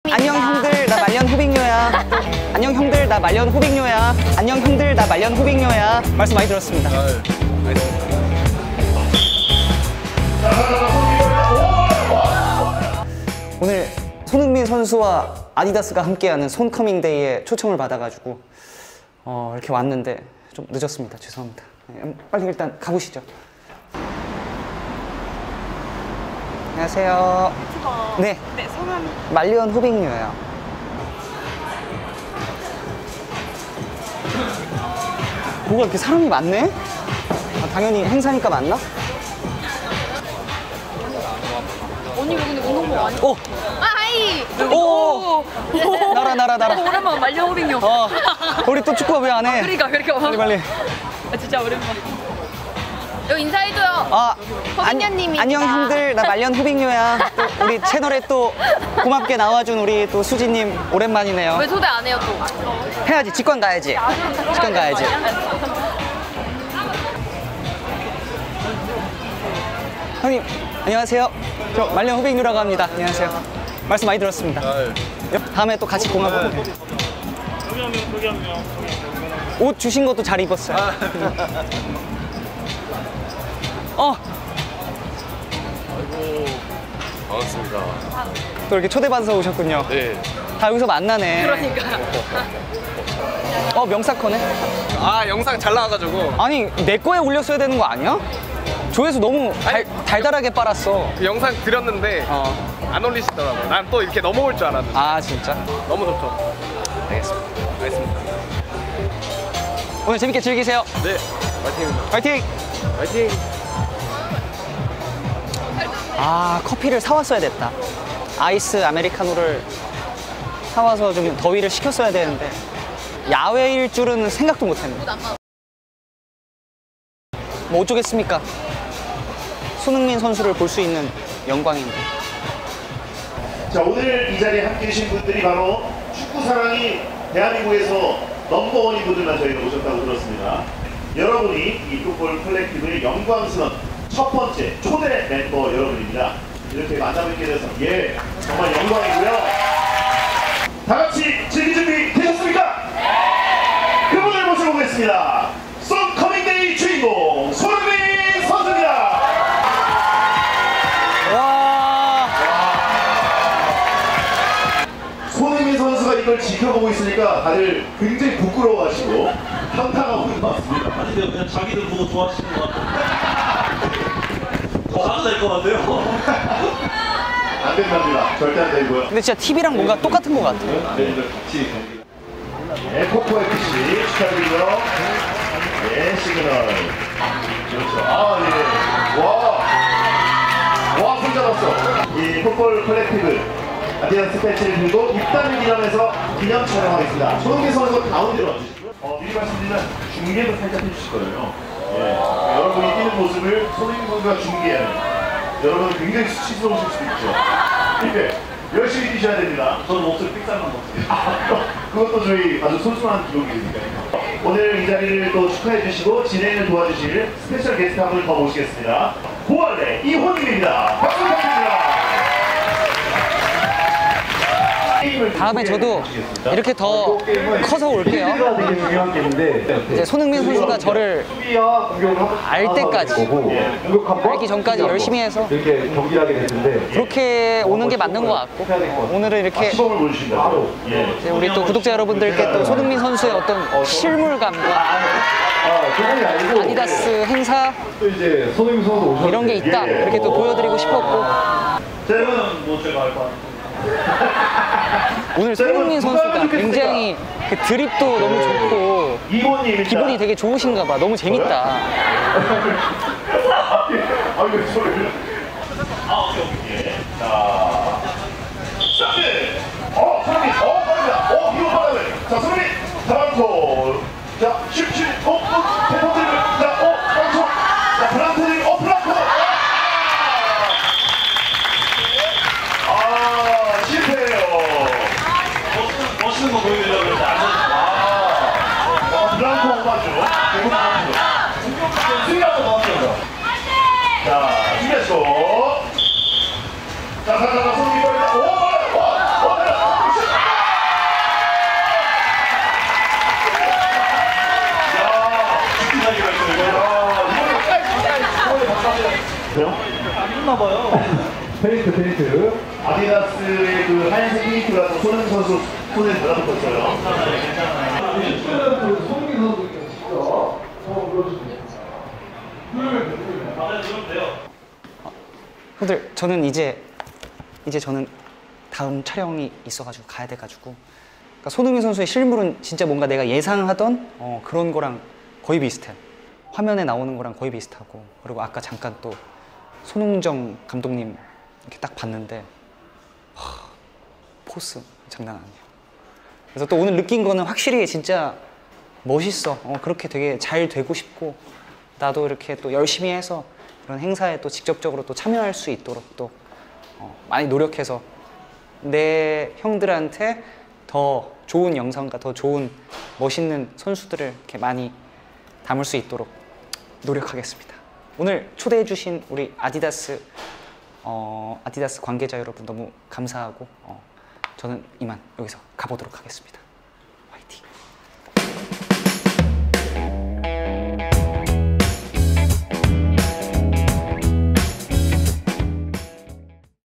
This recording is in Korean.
형님입니다. 안녕 형들, 나 말년 후빅녀야. 안녕 형들, 나 말년 후빅녀야. 안녕 형들, 나 말년 후빅녀야. 말씀 많이 들었습니다. 오늘 손흥민 선수와 아디다스가 함께하는 손커밍데이에 초청을 받아가지고 이렇게 왔는데 좀 늦었습니다. 죄송합니다. 빨리 일단 가보시죠. 안녕하세요. 네. 네, 성함. 말년 후빅녀예요. 뭐가 이렇게 사람이 많네? 아, 당연히 행사니까 많나? 언니 왜 근데 운동복 안 입어? 오! 하이! 오! 날아. 오랜만 말년 호빙요. 우리 또 축구가 왜 안 해? 그러니까. 빨리. 아, 진짜 오랜만. 여기 인사해줘요. 호빙녀님이. 안녕 형들, 나 말년 후빅녀야. 또 우리 채널에 또 고맙게 나와준 우리 또 수지님 오랜만이네요. 왜 초대 안 해요 또? 해야지, 직관 가야지. 직관 가야지. 형님, 안녕하세요. 저 말년 후빅녀라고 합니다. 안녕하세요. 말씀 많이 들었습니다. 다음에 또 같이 공하고. 옷 주신 것도 잘 입었어요. 아이고, 반갑습니다. 또 이렇게 초대받아서 오셨군요. 네. 다 여기서 만나네. 그러니까. 명사커네? 아, 영상 잘 나와가지고. 아니, 내 거에 올렸어야 되는 거 아니야? 조회수 너무 달달하게 빨았어. 영상 드렸는데 안 올리시더라고요. 난 또 이렇게 넘어올 줄 알았는데. 아, 진짜? 너무 좋죠. 알겠습니다. 오늘 재밌게 즐기세요. 네, 화이팅입니다. 화이팅! 화이팅! 아, 커피를 사왔어야 됐다. 아이스 아메리카노를 사와서 좀 더위를 식혔어야 되는데 야외일 줄은 생각도 못했네. 뭐 어쩌겠습니까? 손흥민 선수를 볼 수 있는 영광인데. 자, 오늘 이 자리에 함께 계신 분들이 바로 축구 사랑이 대한민국에서 넘버원인 분들만 저희가 오셨다고 들었습니다. 여러분이 이 풋볼 컬렉티브의 영광스러운 첫 번째 초대 멤버 여러분입니다. 이렇게 만나뵙게 돼서 정말 영광이고요. 다 같이 즐길 준비 되셨습니까? 그분을 모셔보겠습니다. 손커밍데이 주인공 손흥민 선수입니다. 와. 손흥민 선수가 이걸 지켜보고 있으니까 다들 굉장히 부끄러워하시고 현타가 오는 것 같습니다. 아니 근데 그냥 자기들 보고 좋아하시는 것 같아요. 더 잘될 것 같아요. 안 된답니다. 절대 안 되고요. 근데 진짜 TV랑 뭔가 똑같은 것 같아요. 네, 코코 FC 축하드리고요. 네, 시그널. 그렇죠. 아, 예. 와, 손 잡았어. 이 풋볼 컬렉티브 아디다스 패치를 들고 입단을 기념해서 기념 촬영하겠습니다. 손흥민 선수 가운데로 와주시고요. 미리 말씀드리면 중계도 살짝 해주실 거예요. 예. 여러분이 뛰는 모습을 손흥민 선수가 중계하는. 여러분 굉장히 수치스러우실 수도 있죠. 근데 열심히 뛰셔야 됩니다. 저는 목소리 삑살난 것 같아요. 그것도 저희 아주 소중한 기록이니까요. 오늘 이 자리를 또 축하해 주시고 진행을 도와주실 스페셜 게스트 한 분을 더 모시겠습니다. 보알레 이호님입니다. 박수 부탁드립니다. 다음에 저도 이렇게 더 커서 올게요. 이제 손흥민 선수가 저를 알 때까지, 알기 전까지 열심히 해서 그렇게 오는 게 맞는 것 같고, 오늘은 이렇게 이제 우리 또 구독자 여러분들께 또 손흥민 선수의 어떤 실물감과 아디다스 행사 이런 게 있다, 이렇게 또 보여드리고 싶었고. 저는 뭐 제가 알 것 같아요. 오늘 손흥민 선수가 굉장히 그 드립도 너무 좋고 기분이 되게 좋으신가 봐. 너무 재밌다. 왜 소리를? 오케이. 자, 시작해. 손흥민, 빠르다. 이거 빠르네. 자, 손흥민, 브란코. 자, 태포드를. 자, 브란코. 자, 브란코를, 브란코. 실패해요. 멋있는 거 보여드리려고 했는데 안 되는 브란코 오마주. 대부분 오마주. 수비하고 나왔어요. 자, 준비했어. 삐졌나봐요. 페인트. 아디다스의 그 하얀색 페인트가 또 손흥민 선수 손에 달라붙었어요. 요즘에는 그 손흥민 선수가 직접 한번 불러주세요. 형들 저는 이제 저는 다음 촬영이 있어가지고 가야 돼가지고 그러니까 손흥민 선수의 실물은 진짜 뭔가 내가 예상하던 그런 거랑 거의 비슷해. 화면에 나오는 거랑 거의 비슷하고 그리고 아까 잠깐 또 손흥정 감독님 이렇게 딱 봤는데 포스 장난 아니에요. 그래서 또 오늘 느낀 거는 확실히 진짜 멋있어. 그렇게 되게 잘 되고 싶고 나도 이렇게 또 열심히 해서 이런 행사에 또 직접적으로 또 참여할 수 있도록 또 많이 노력해서 내 형들한테 더 좋은 영상과 더 좋은 멋있는 선수들을 이렇게 많이 담을 수 있도록 노력하겠습니다. 오늘 초대해 주신 우리 아디다스 관계자 여러분 너무 감사하고 저는 이만 여기서 가보도록 하겠습니다.